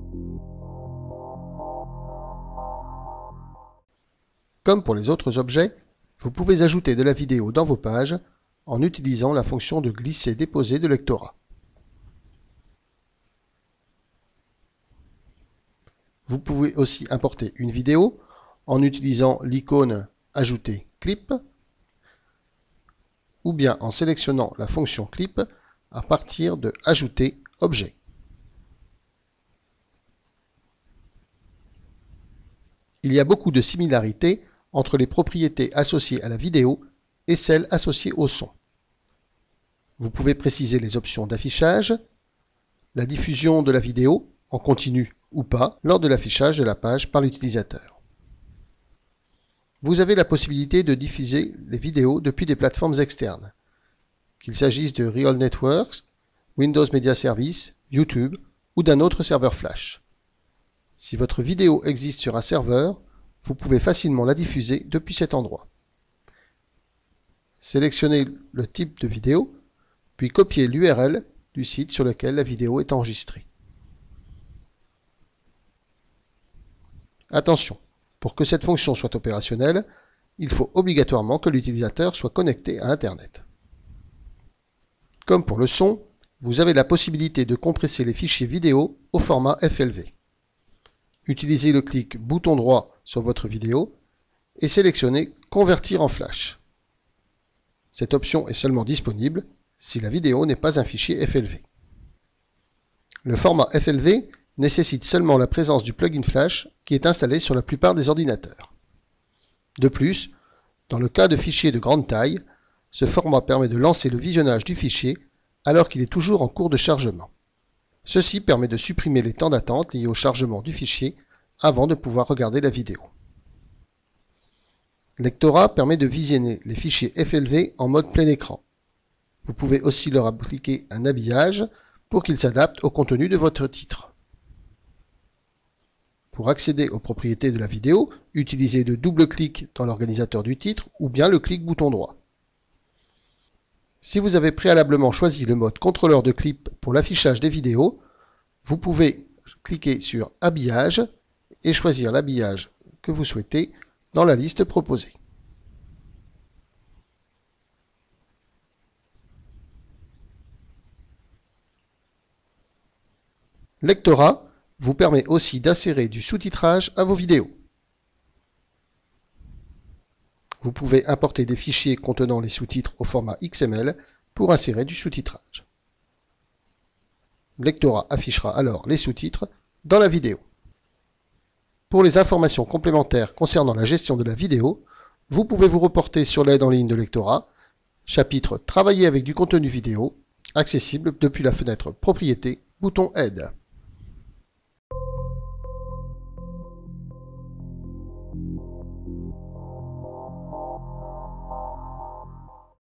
Comme pour les autres objets, vous pouvez ajouter de la vidéo dans vos pages en utilisant la fonction de glisser-déposer de Lectora. Vous pouvez aussi importer une vidéo en utilisant l'icône « Ajouter clip » ou bien en sélectionnant la fonction clip à partir de « Ajouter objet ». Il y a beaucoup de similarités entre les propriétés associées à la vidéo et celles associées au son. Vous pouvez préciser les options d'affichage, la diffusion de la vidéo, en continu ou pas, lors de l'affichage de la page par l'utilisateur. Vous avez la possibilité de diffuser les vidéos depuis des plateformes externes, qu'il s'agisse de Real Networks, Windows Media Service, YouTube ou d'un autre serveur Flash. Si votre vidéo existe sur un serveur, vous pouvez facilement la diffuser depuis cet endroit. Sélectionnez le type de vidéo, puis copiez l'URL du site sur lequel la vidéo est enregistrée. Attention, pour que cette fonction soit opérationnelle, il faut obligatoirement que l'utilisateur soit connecté à Internet. Comme pour le son, vous avez la possibilité de compresser les fichiers vidéo au format FLV. Utilisez le clic bouton droit sur votre vidéo et sélectionnez « Convertir en Flash ». Cette option est seulement disponible si la vidéo n'est pas un fichier FLV. Le format FLV nécessite seulement la présence du plugin Flash qui est installé sur la plupart des ordinateurs. De plus, dans le cas de fichiers de grande taille, ce format permet de lancer le visionnage du fichier alors qu'il est toujours en cours de chargement. Ceci permet de supprimer les temps d'attente liés au chargement du fichier avant de pouvoir regarder la vidéo. Lectora permet de visionner les fichiers FLV en mode plein écran. Vous pouvez aussi leur appliquer un habillage pour qu'ils s'adaptent au contenu de votre titre. Pour accéder aux propriétés de la vidéo, utilisez le double-clic dans l'organisateur du titre ou bien le clic bouton droit. Si vous avez préalablement choisi le mode contrôleur de clip pour l'affichage des vidéos, vous pouvez cliquer sur « Habillage » et choisir l'habillage que vous souhaitez dans la liste proposée. Lectora vous permet aussi d'insérer du sous-titrage à vos vidéos. Vous pouvez importer des fichiers contenant les sous-titres au format XML pour insérer du sous-titrage. Lectora affichera alors les sous-titres dans la vidéo. Pour les informations complémentaires concernant la gestion de la vidéo, vous pouvez vous reporter sur l'aide en ligne de Lectora, chapitre « Travailler avec du contenu vidéo », accessible depuis la fenêtre « Propriétés », bouton « Aide ».